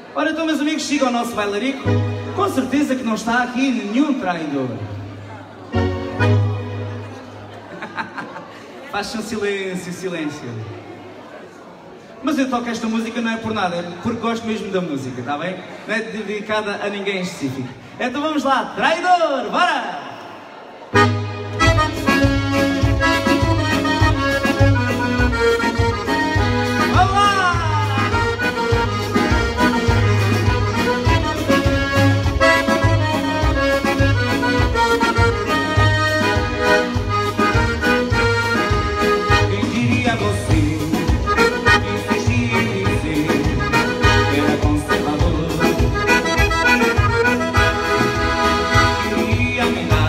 Ora então, meus amigos, siga o nosso bailarico. Com certeza que não está aqui nenhum traidor. Faz-se um silêncio, silêncio. Mas eu toco esta música não é por nada, é porque gosto mesmo da música, está bem? Não é dedicada a ninguém em específico. Então vamos lá, traidor, bora! Queria me dar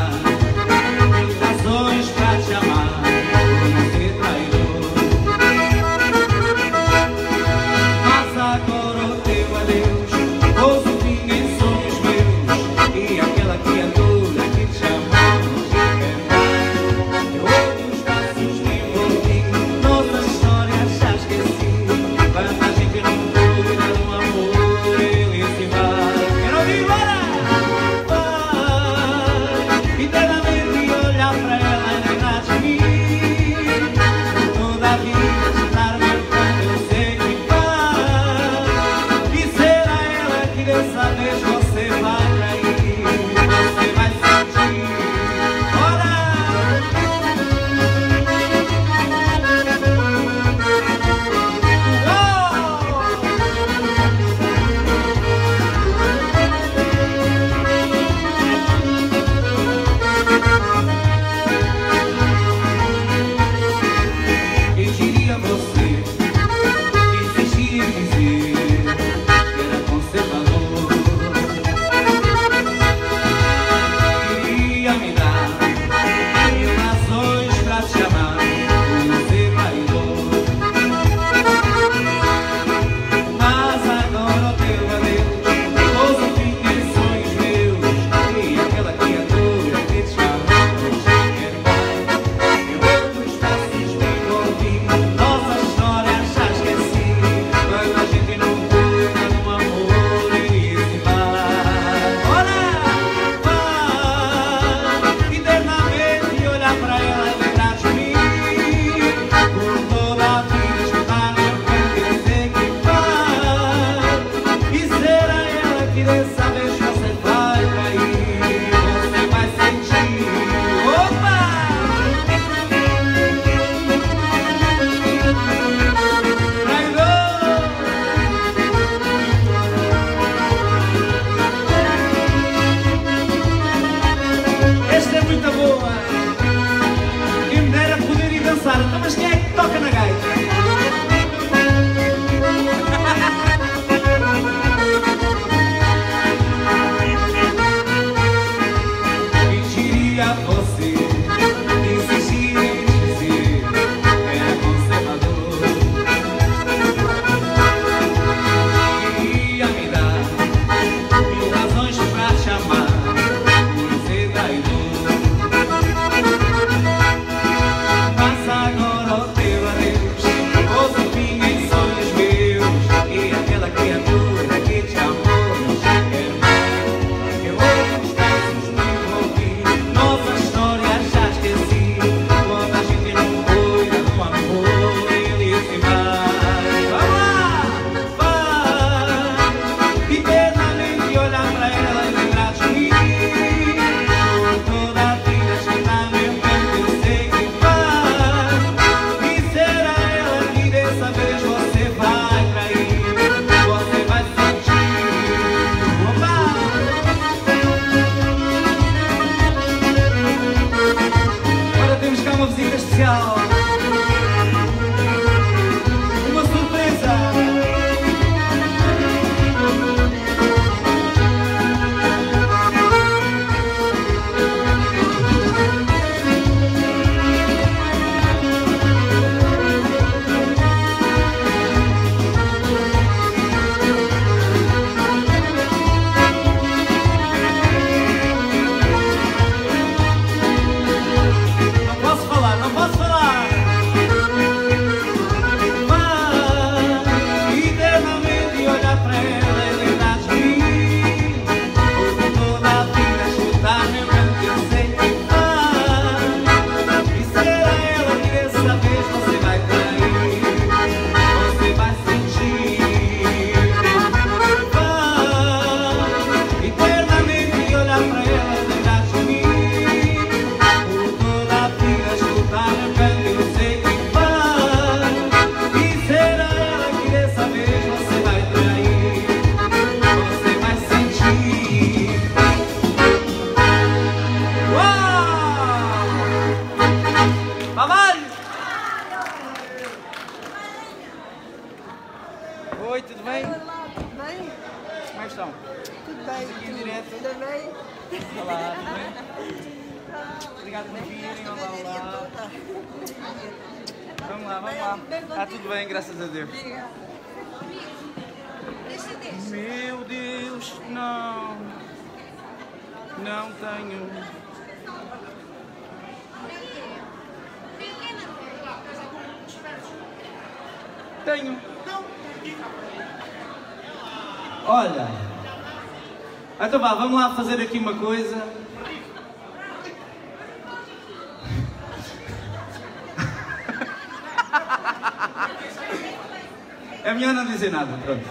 Olá, tudo bem? Como é que estão? Tudo bem. Aqui em direto. Tudo bem? Olá, tudo bem? Obrigado por virem, olá. Vamos lá. Está tudo bem, graças a Deus. Meu Deus, não. Não tenho. Tenho. Olha. Então vá, vamos lá fazer aqui uma coisa. É melhor não dizer nada, pronto.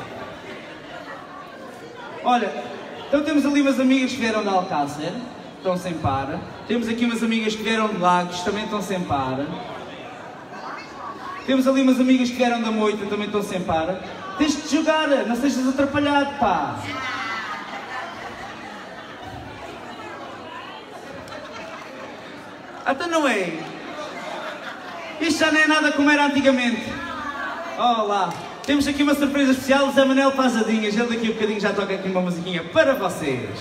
Olha, então temos ali umas amigas que vieram de Alcácer, estão sem par. Temos aqui umas amigas que vieram de Lagos, também estão sem par. Temos ali umas amigas que vieram da Moita, também estão sem par. Tens de jogar, não sejas atrapalhado, pá. Até não é? Isto já não é nada como era antigamente. Olá. Temos aqui uma surpresa especial, o Zé Manel Pazadinhas. Ele daqui a bocadinho já toca aqui uma musiquinha para vocês.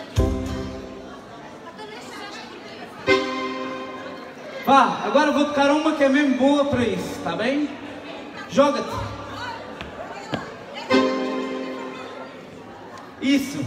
Vá, agora vou tocar uma que é mesmo boa para isso, está bem? Joga-te. Isso.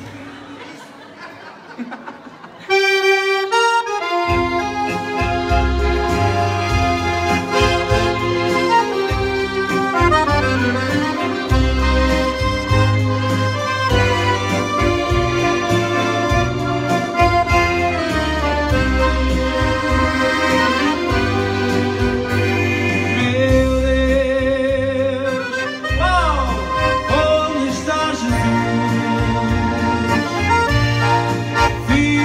Feel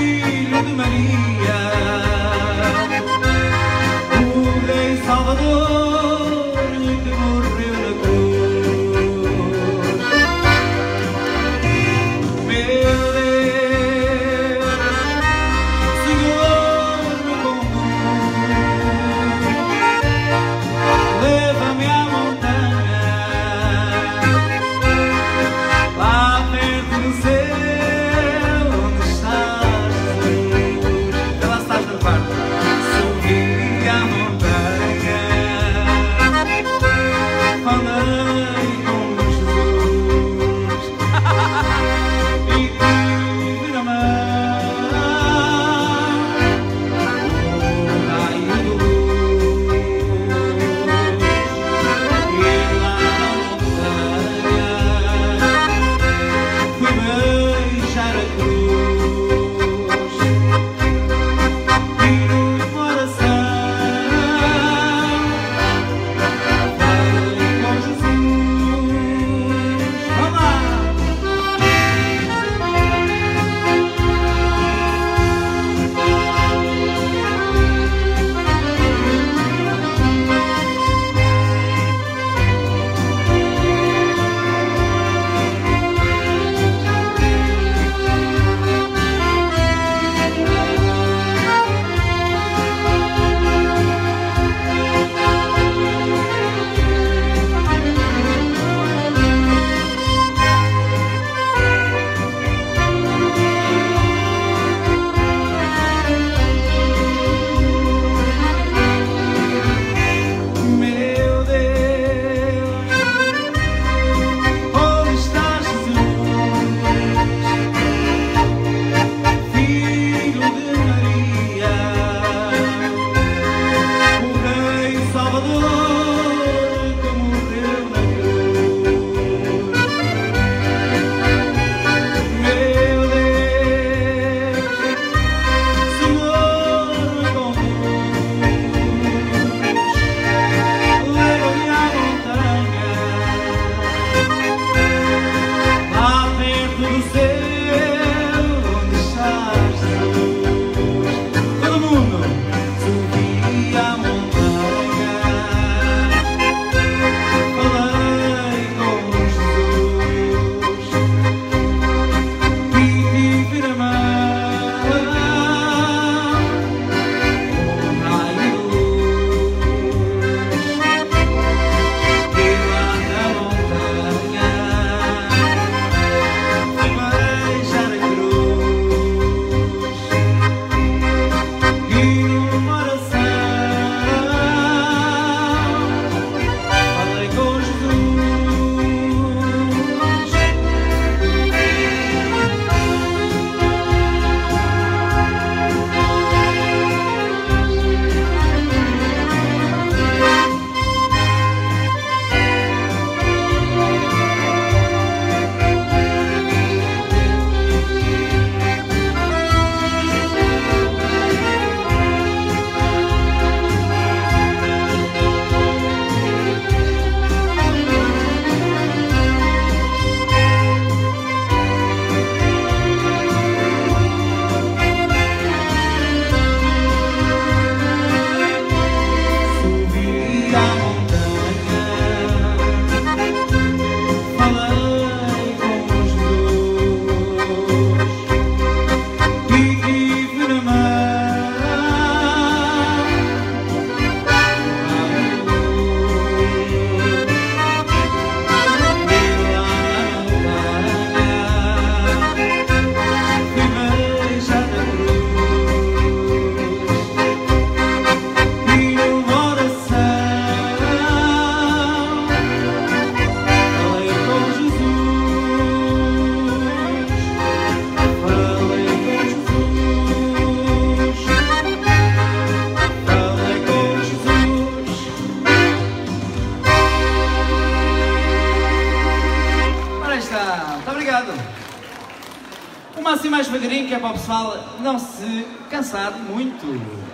está. Muito obrigado. Uma assim mais devagarinho, que é para o pessoal não se cansar muito.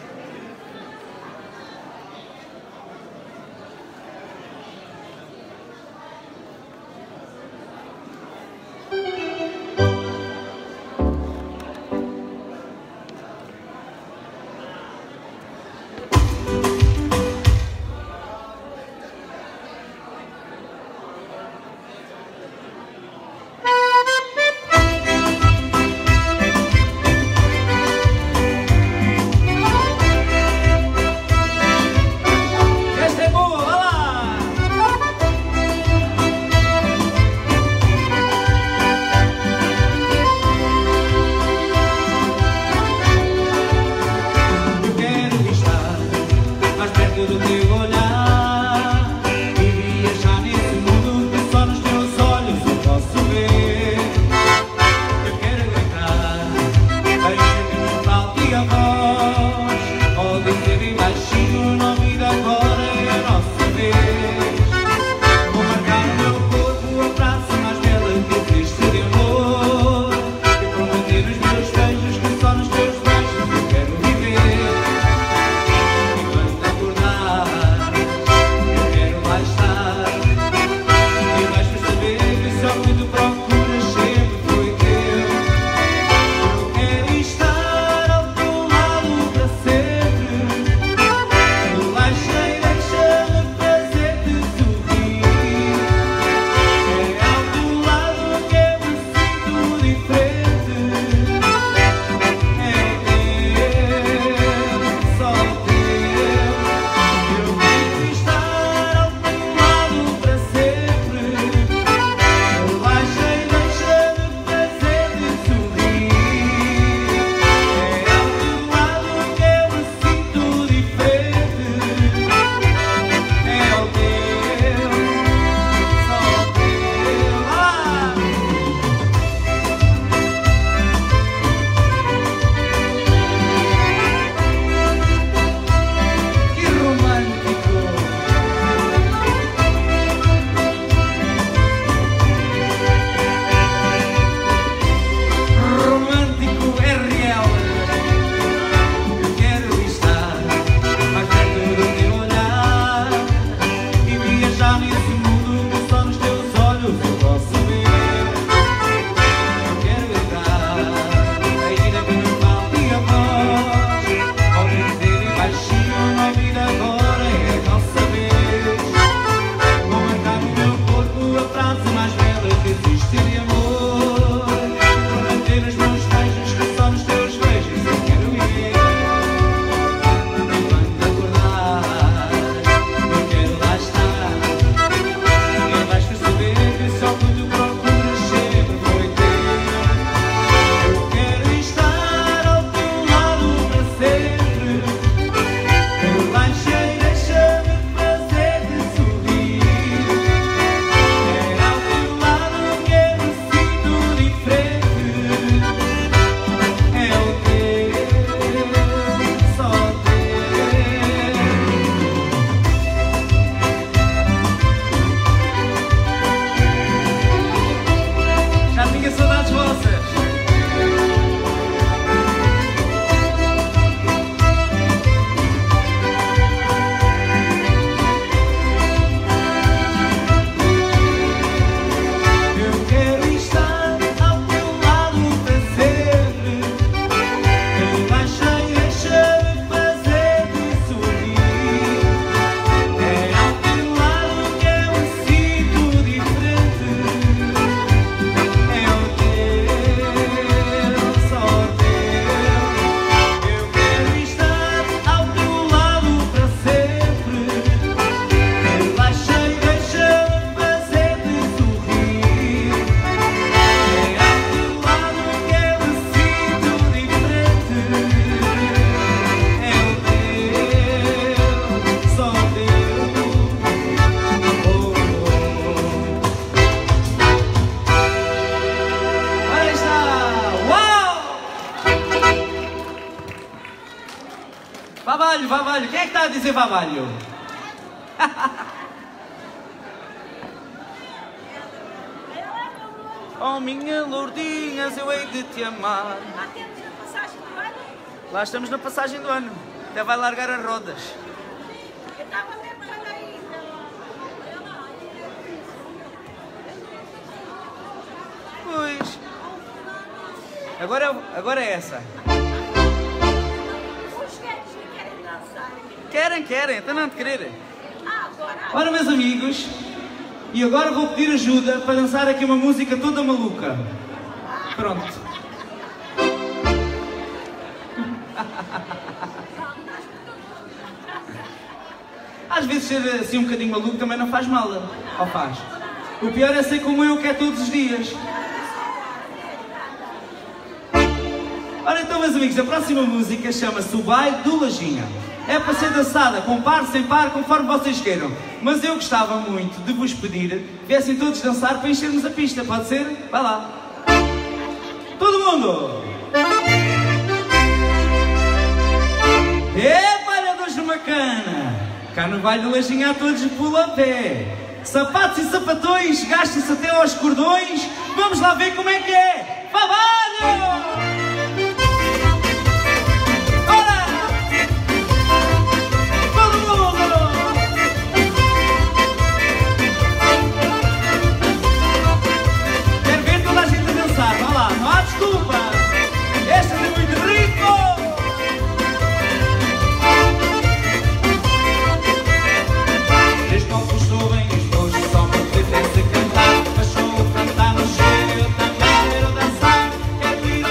Vavalho, Vavalho. Quem é que está a dizer Vavalho? Oh minha Lourdinhas, eu hei de te amar. Lá temos a passagem do ano. Lá estamos na passagem do ano. Até vai largar as rodas. Eu estava lembrando ainda. Pois. Agora é essa. Os velhos que querem dançar. Querem, então não te querer. Agora. Ora, meus amigos, e agora vou pedir ajuda para dançar aqui uma música toda maluca. Pronto. Às vezes ser assim um bocadinho maluco também não faz mal, ou faz? O pior é ser como eu, que é todos os dias. Ora então, meus amigos, a próxima música chama-se O Baile do Lajinha. É para ser dançada com par, sem par, conforme vocês queiram. Mas eu gostava muito de vos pedir que viessem todos dançar para enchermos a pista, pode ser? Vai lá. Todo mundo! Palhados numa cana! Cá no Baile do Lajinha a todos pula a pé. Sapatos e sapatões, gastam-se até aos cordões. Vamos lá ver como é que é. Trabalho! Quero ir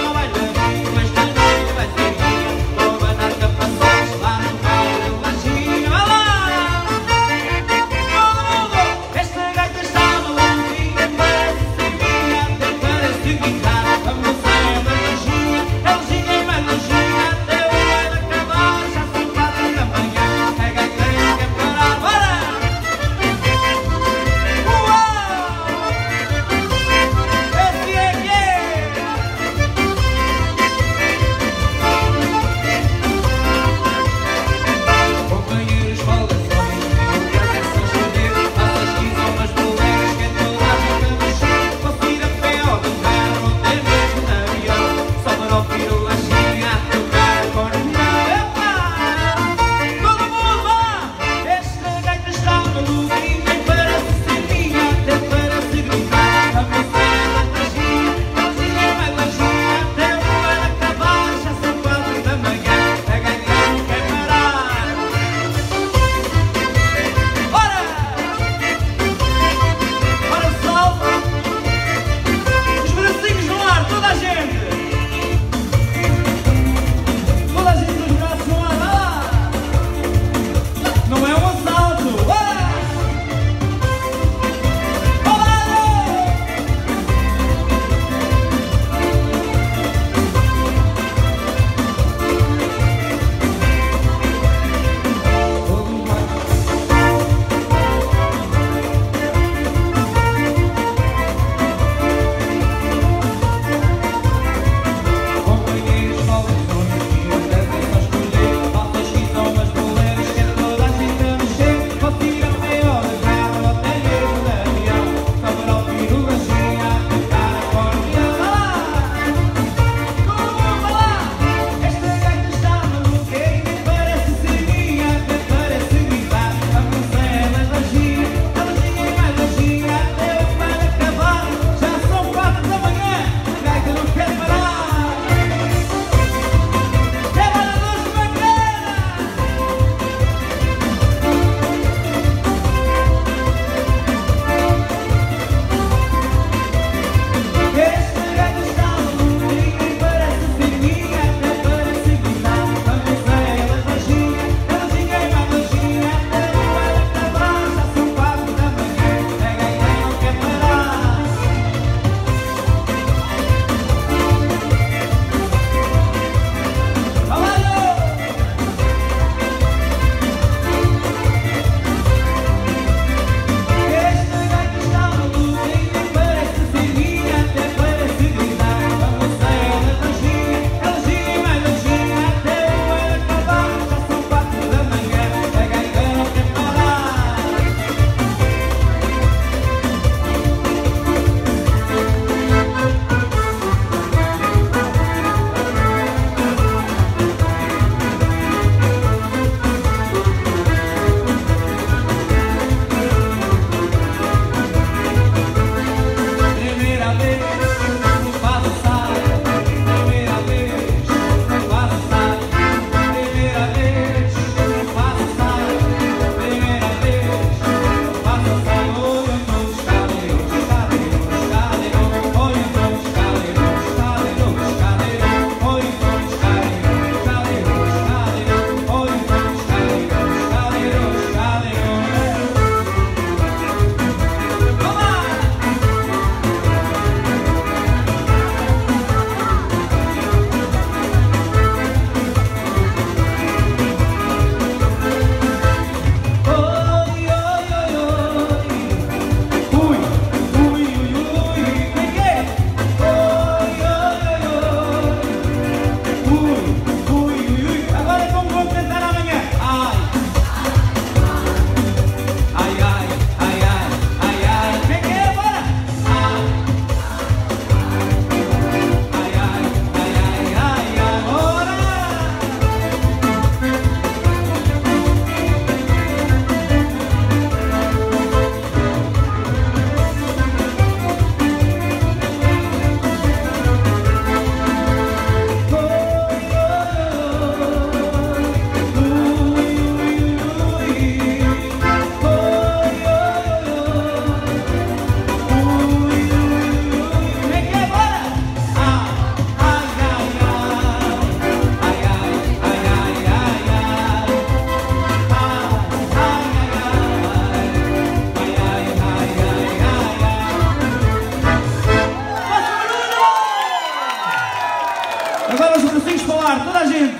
Agora os bracinhos para o ar, toda a gente.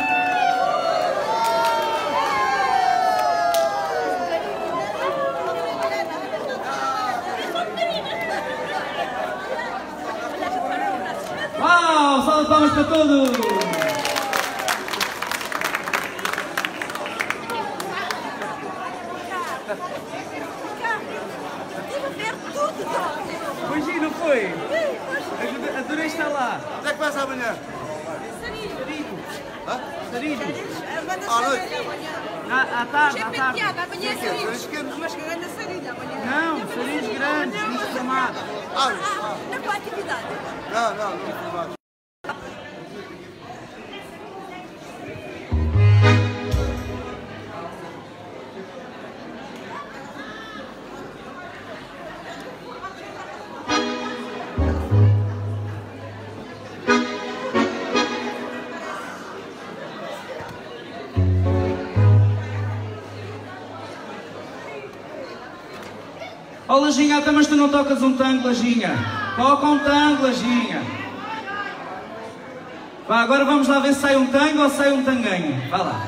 Uau, salve de palmas para todos. Foi giro, não foi? Adorei estar lá. Onde é que vais amanhã? Sarilho. Hã? Sarilho. À noite? À tarde, à tarde. Amanhã é sarilhos. Mas que grande sarilho amanhã. Não, sarilhos grandes, nos formados. Na qual atividade? Não formados. Ó Lajinha, até mas tu não tocas um tango, Lajinha. Toca um tango, Lajinha. Vá, agora vamos lá ver se sai um tango ou sai um tanganho. Vá lá.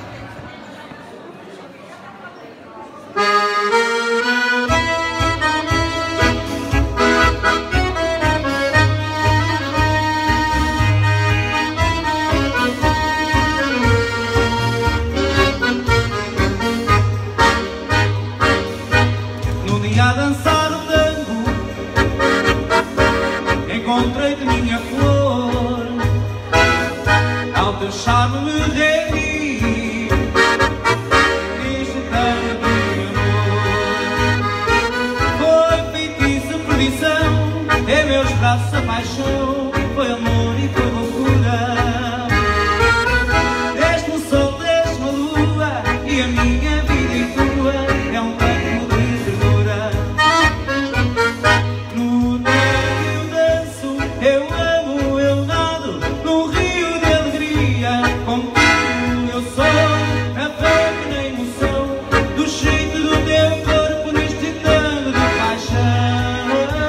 No dia a dançar o tango, encontrei-te minha flor. Ao teu charme me rendi, neste tango de amor. Foi feitiço, perdição, em meus braços a paixão. Foi amor e foi loucura. Deste-me o sol, deste-me a lua, e a minha vida e tua é um tango de ternura. No tango eu danço, eu amo, eu nado, num rio de alegria. Contigo eu sou a fome na emoção do jeito do teu corpo neste tango de paixão.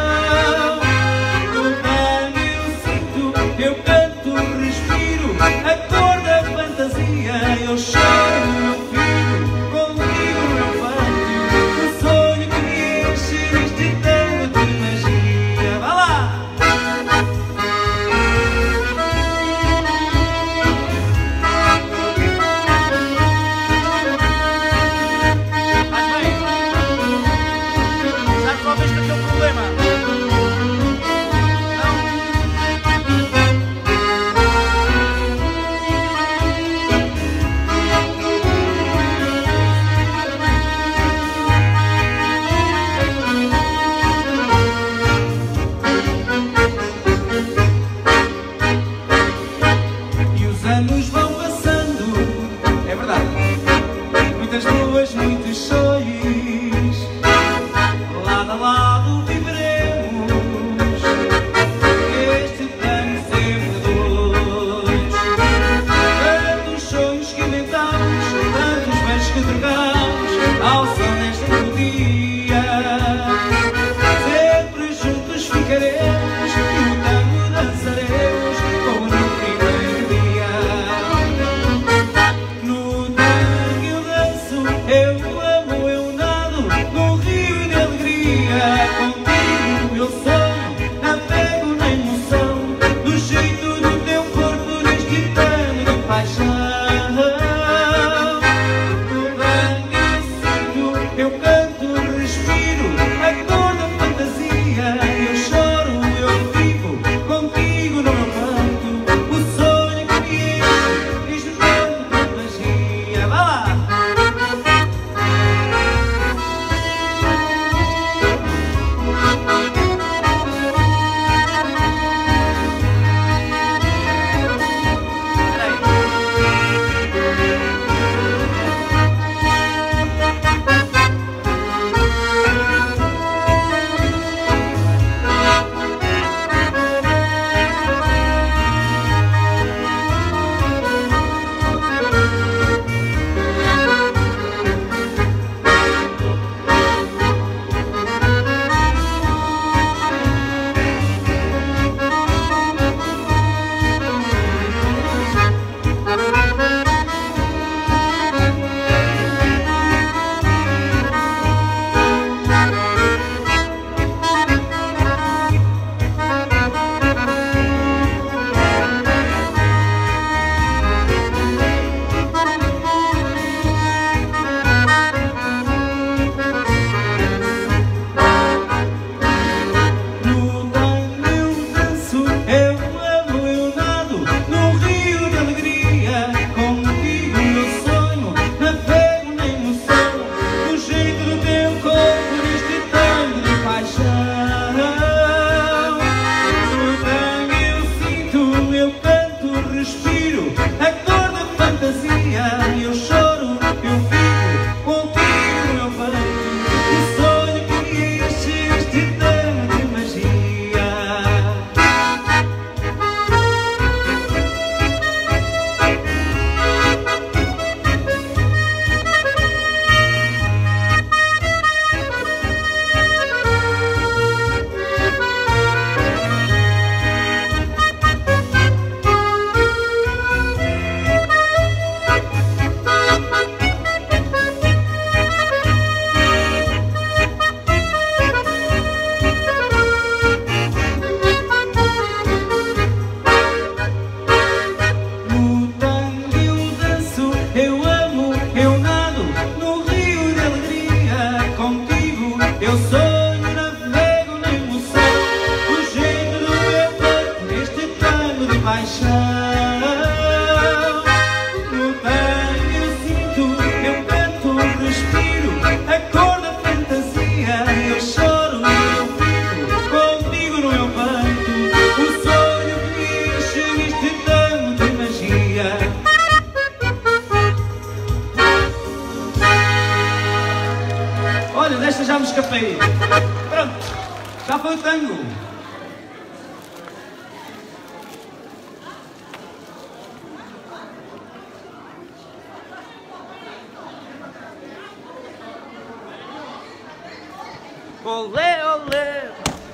No tango eu sinto, eu canto, respiro a cor da fantasia. Eu choro, meu filho, contigo meu fanto, o sonho que me enche neste tango de magia. Vá lá! Faz bem! Já resolveste o teu problema? Não? cantaremos e o tango dançaremos como no primeiro dia. No tango eu danço, eu amo, eu nado num rio de alegria. Contigo eu sonho, navego na emoção do jeito do teu corpo neste tango de paixão. Eu canto, respiro, a cor da fantasia. Eu choro, eu vivo contigo no meu canto. O sonho que me enche, este tanto de magia. Vá lá! Olha, desta já me escapei. Pronto, já foi o tango. Olé, olé.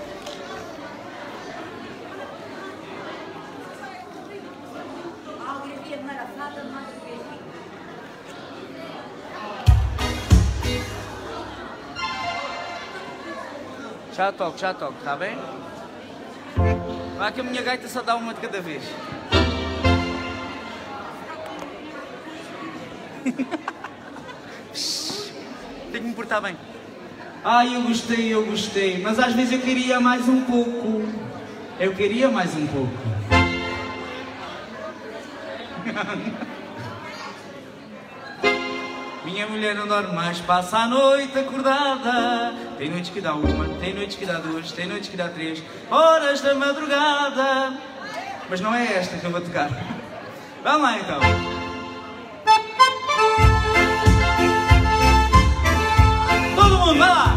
Já toco, tá bem? Vai que a minha gaita só dá uma de cada vez. Tenho que me portar bem. Ai, eu gostei, mas às vezes eu queria mais um pouco. Eu queria mais um pouco. Minha mulher não dorme mais, passa a noite acordada. Tem noites que dá uma, tem noites que dá duas, tem noites que dá 3 horas da madrugada. Mas não é esta que eu vou tocar. Vamos lá então. Todo mundo, vai lá!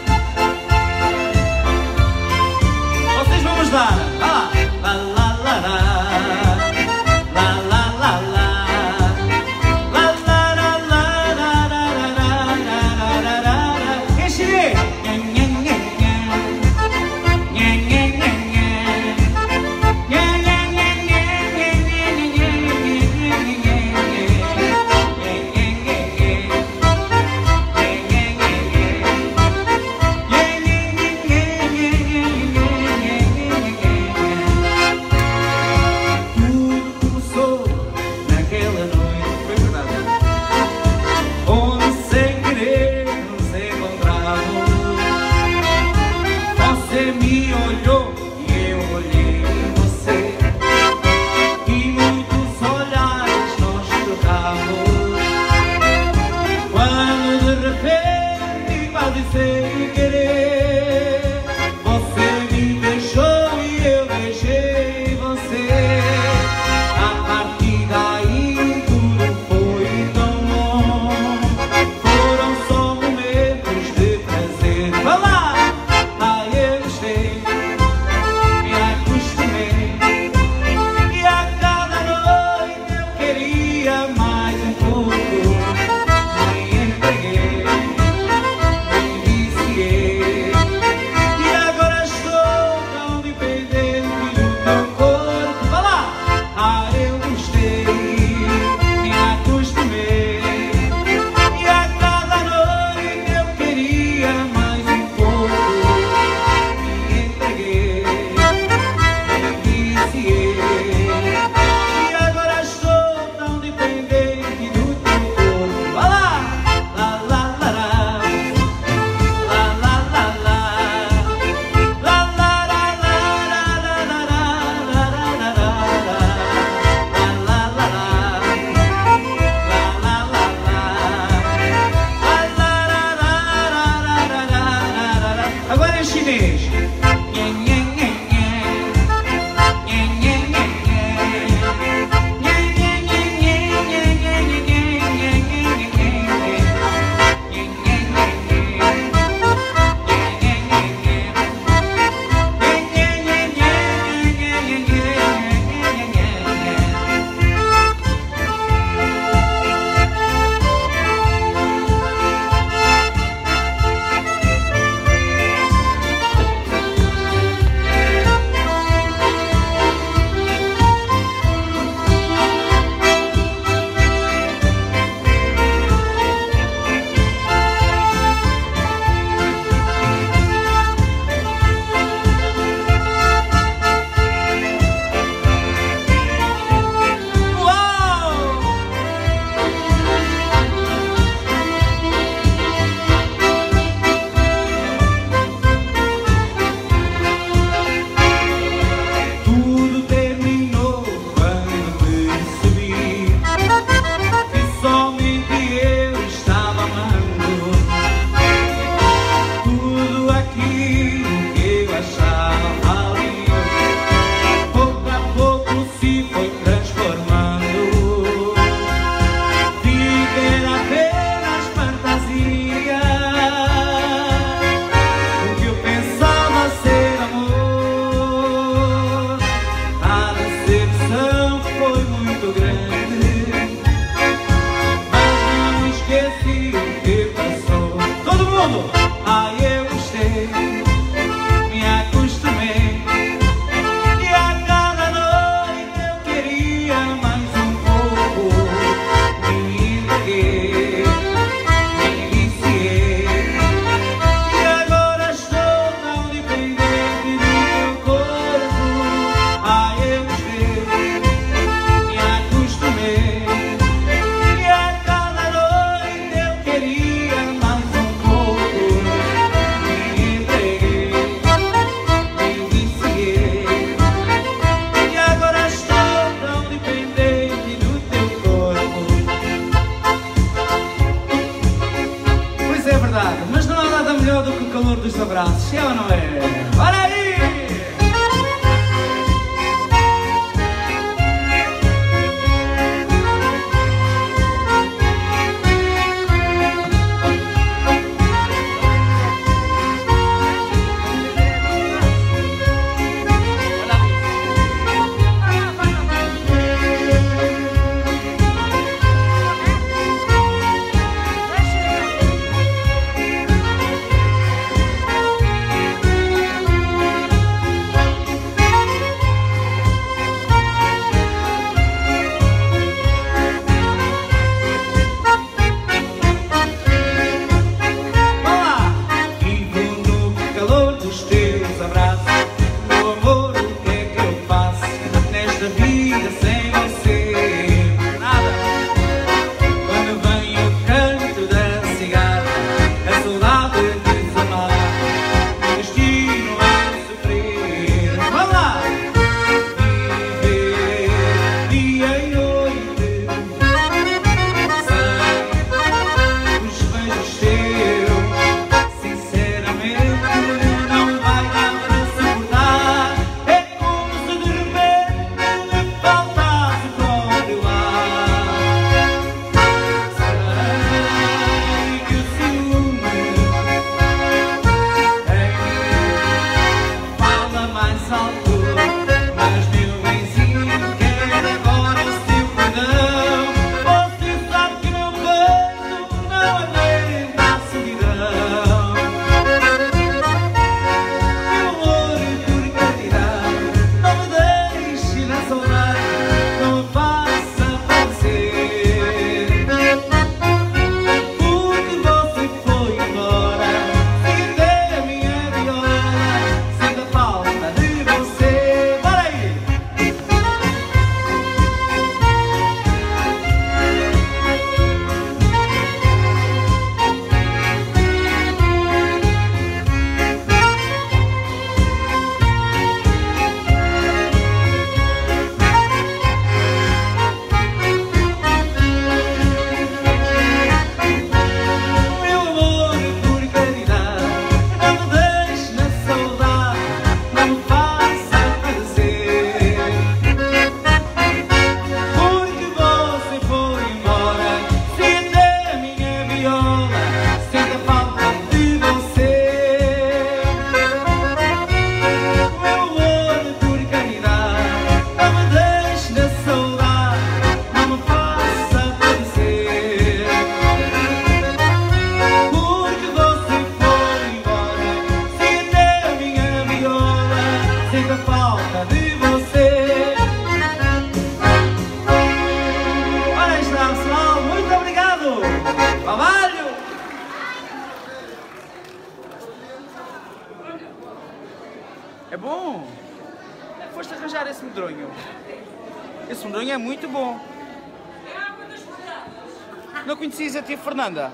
Vocês vão ajudar! Vai lá! Lá, lá, lá, lá. Lá, lá, lá, lá. Lá, lá, lá, lá, lá, lá, lá, lá, lá, lá. Quem se vê? Nha, nha, nha, nha. Nha, nha, nha, nha. É bom? Como é que foste arranjar esse medronho? Esse medronho é muito bom. Não conhecias a tia Fernanda?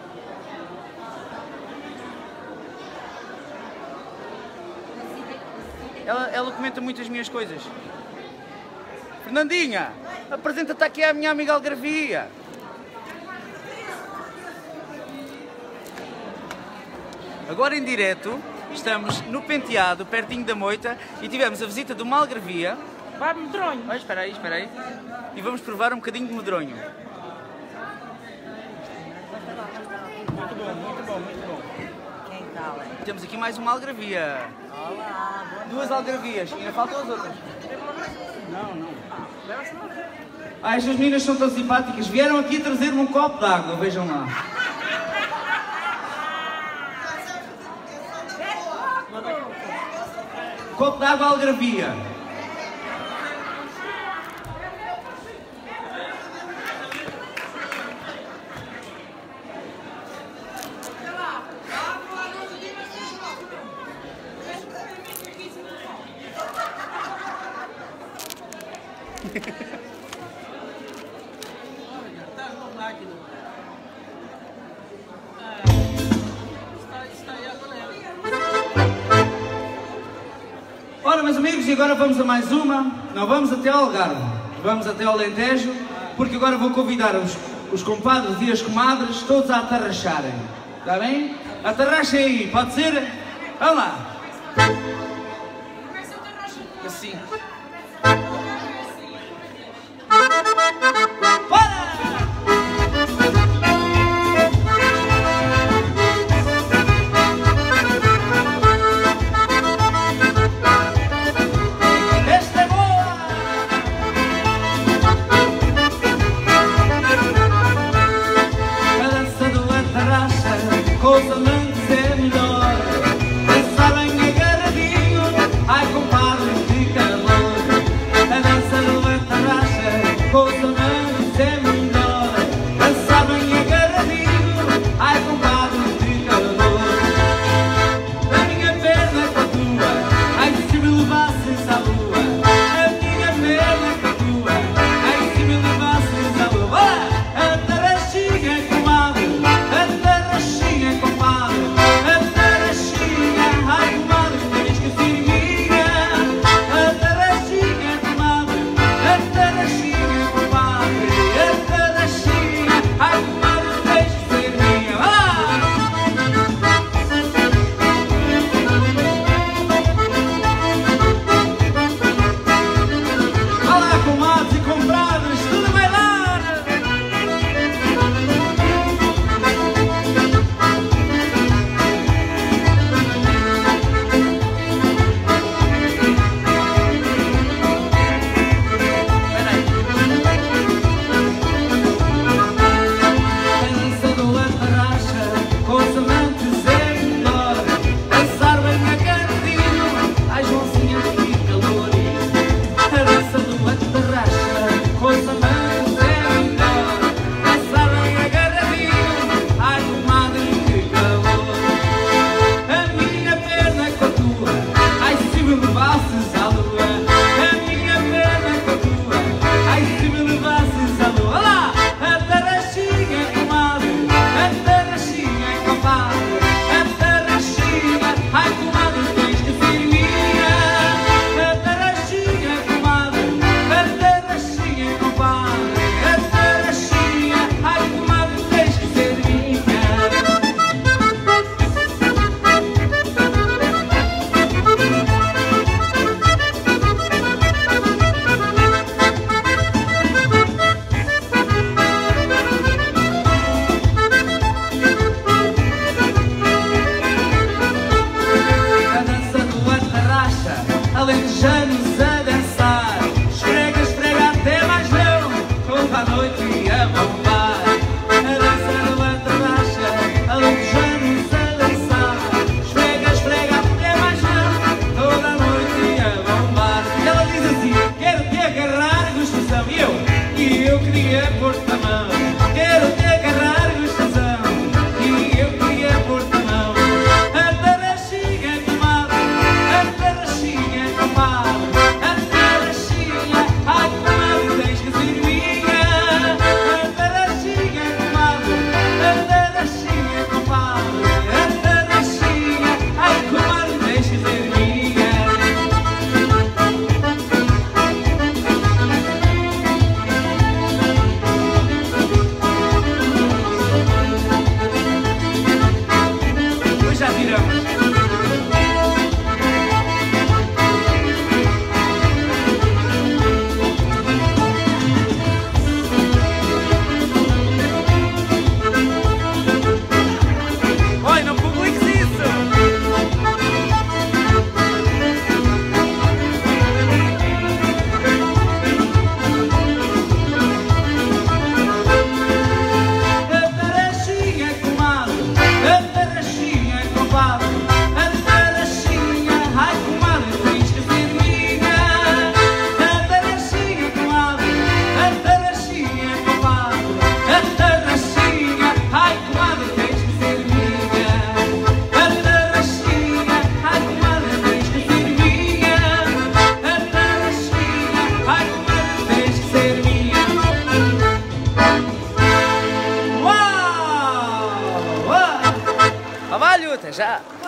Ela comenta muito as minhas coisas. Fernandinha, apresenta-te aqui à minha amiga Algarvia. Agora em direto, estamos no Penteado, pertinho da Moita, e tivemos a visita de uma algarvia. Vai, medronho. Olha, espera aí. E vamos provar um bocadinho de medronho. Muito bom. Quem tal, hein? Temos aqui mais uma algarvia. Olá, Duas algarvias, ainda faltam as outras. Não. Estas meninas são tão simpáticas. Vieram aqui trazer-me um copo de água, vejam lá. Copo de água algarvia. Ora, meus amigos, e agora vamos a mais uma. Não vamos até ao Algarve, vamos até ao Alentejo, porque agora vou convidar os compadres e as comadres todos a atarracharem. Está bem? Atarrachem aí, pode ser? Vamos lá. Assim. Já.